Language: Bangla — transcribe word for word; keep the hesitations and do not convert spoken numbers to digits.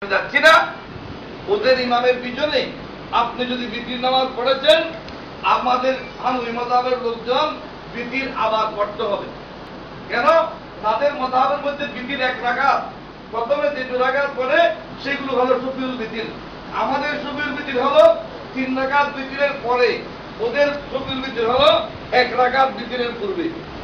যাচ্ছি না, ওদের ইমামের পিছনে আপনি যদি বিতির নামাজ পড়েছেন, আমাদের হানফি মাযহাবের লোকজন বিতির আবার পড়তে হবে। কেন? তাদের মাযহাবের মধ্যে বিতির এক রাকাত, প্রথমে যে দু রাকাত পড়ে সেগুলো হলো শফিউল বিতির। আমাদের শফিউল বিতির হলো তিন রাকাত বিতিরের পরে, ওদের শফিউল বিতির হলো এক রাকাত বিতিরের পূর্বে।